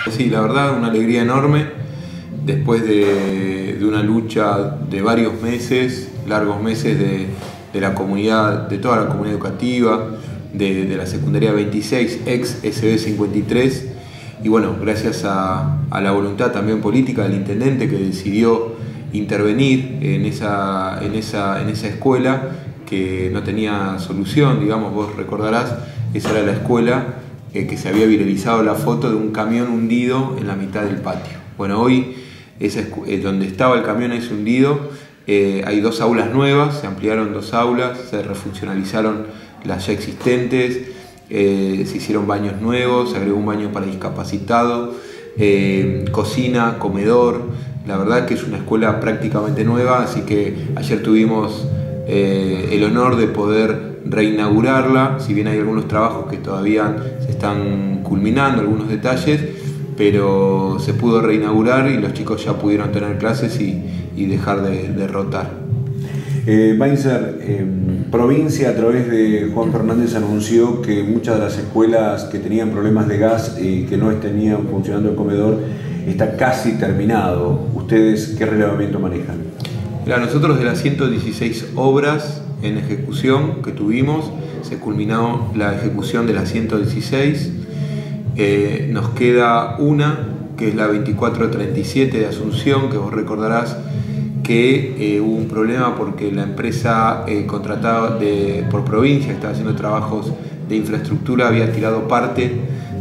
Sí, la verdad, una alegría enorme después de una lucha de varios meses, largos meses de la comunidad, de toda la comunidad educativa, de la secundaria 26, ex SB 53, y bueno, gracias a la voluntad también política del intendente que decidió intervenir en esa escuela que no tenía solución, digamos, vos recordarás, esa era la escuela que se había viralizado la foto de un camión hundido en la mitad del patio. Bueno, hoy donde estaba el camión es hundido, hay 2 aulas nuevas, se ampliaron 2 aulas, se refuncionalizaron las ya existentes, se hicieron baños nuevos, se agregó un baño para discapacitados, cocina, comedor. La verdad que es una escuela prácticamente nueva, así que ayer tuvimos el honor de poder reinaugurarla, si bien hay algunos trabajos que todavía se están culminando, algunos detalles, pero se pudo reinaugurar y los chicos ya pudieron tener clases y dejar de rotar. Mainzer, provincia a través de Juan Fernández anunció que muchas de las escuelas que tenían problemas de gas y que no tenían funcionando el comedor está casi terminado. ¿Ustedes qué relevamiento manejan? Mira, nosotros de las 116 obras en ejecución que tuvimos, se culminó la ejecución de las 116. Nos queda una, que es la 2437 de Asunción, que vos recordarás que hubo un problema porque la empresa contratada por provincia, que estaba haciendo trabajos de infraestructura, había tirado parte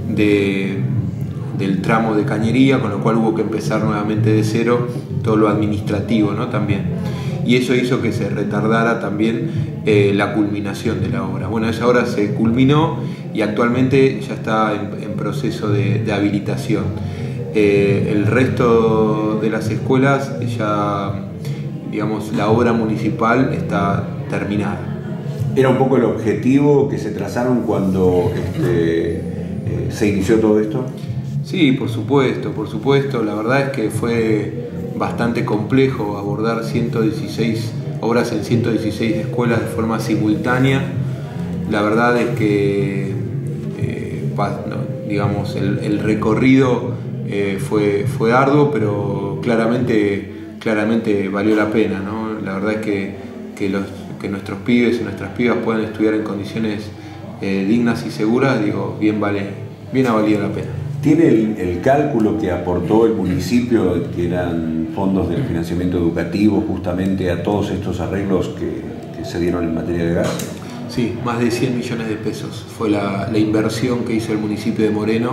del tramo de cañería, con lo cual hubo que empezar nuevamente de cero todo lo administrativo, ¿no? También. Y eso hizo que se retardara también la culminación de la obra. Bueno, esa obra se culminó y actualmente ya está en proceso de habilitación. El resto de las escuelas ya, digamos, la obra municipal está terminada. ¿Era un poco el objetivo que se trazaron cuando se inició todo esto? Sí, por supuesto, por supuesto. La verdad es que fue bastante complejo abordar 116 obras en 116 escuelas de forma simultánea. La verdad es que digamos, el recorrido fue arduo, pero claramente valió la pena, ¿no? La verdad es que nuestros pibes y nuestras pibas puedan estudiar en condiciones dignas y seguras, digo, bien ha valido la pena. ¿Tiene el cálculo que aportó el municipio, que eran fondos del financiamiento educativo, justamente a todos estos arreglos que se dieron en materia de gas? Sí, más de 100 millones de pesos fue la inversión que hizo el municipio de Moreno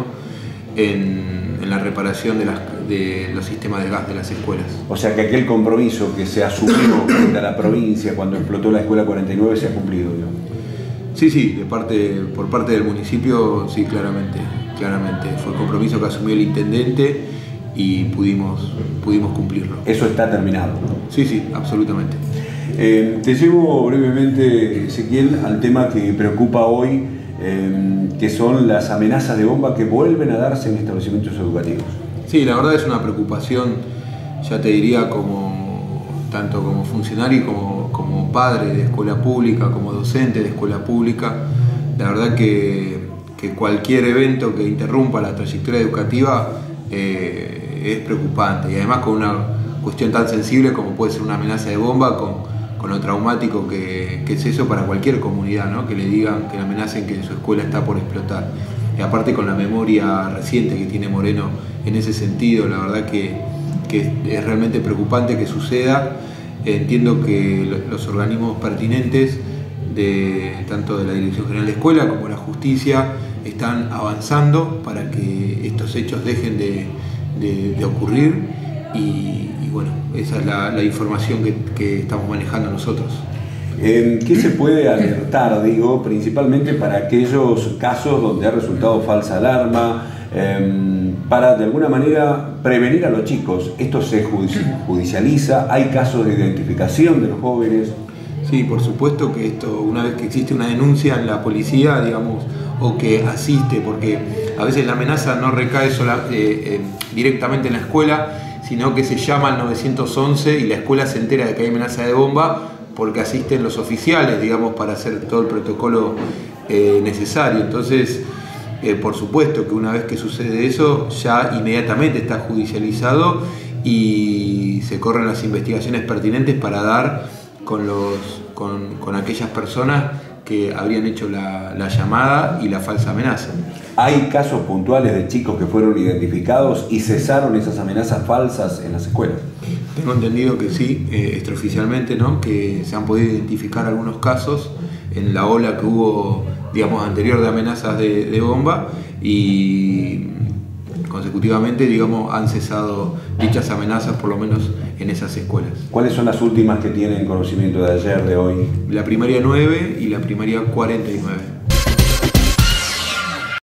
en la reparación de los sistemas de gas de las escuelas. O sea que aquel compromiso que se asumió frente a la provincia cuando explotó la escuela 49 se ha cumplido, ¿no? Sí, por parte del municipio, sí, claramente. Fue el compromiso que asumió el intendente y pudimos cumplirlo. ¿Eso está terminado? Sí, absolutamente. Te llevo brevemente, Ezequiel, al tema que preocupa hoy, que son las amenazas de bomba que vuelven a darse en establecimientos educativos. Sí, la verdad es una preocupación, ya te diría, tanto como funcionario como padre de escuela pública, como docente de escuela pública. La verdad que cualquier evento que interrumpa la trayectoria educativa es preocupante, y además con una cuestión tan sensible como puede ser una amenaza de bomba, con lo traumático que es eso para cualquier comunidad, ¿no? Que le digan, que le amenacen que su escuela está por explotar. Y aparte con la memoria reciente que tiene Moreno en ese sentido, la verdad que es realmente preocupante que suceda. Entiendo que los organismos pertinentes, tanto de la Dirección General de Escuela como la Justicia, están avanzando para que estos hechos dejen de ocurrir y bueno, esa es la información que estamos manejando nosotros. ¿Qué se puede alertar, digo, principalmente para aquellos casos donde ha resultado falsa alarma, para de alguna manera prevenir a los chicos? ¿Esto se judicializa? ¿Hay casos de identificación de los jóvenes? Sí, por supuesto que esto, una vez que existe una denuncia en la policía, digamos, o que asiste, porque a veces la amenaza no recae directamente en la escuela, sino que se llama al 911 y la escuela se entera de que hay amenaza de bomba porque asisten los oficiales, digamos, para hacer todo el protocolo necesario. Entonces, por supuesto que una vez que sucede eso, ya inmediatamente está judicializado y se corren las investigaciones pertinentes para dar con aquellas personas que habrían hecho la llamada y la falsa amenaza. ¿Hay casos puntuales de chicos que fueron identificados y cesaron esas amenazas falsas en las escuelas? Tengo entendido que sí, extraoficialmente, ¿no? Que se han podido identificar algunos casos en la ola que hubo, digamos, anterior de amenazas de bomba, y consecutivamente, digamos, han cesado dichas amenazas, por lo menos en esas escuelas. ¿Cuáles son las últimas que tienen conocimiento de ayer, de hoy? La primaria 9 y la primaria 49.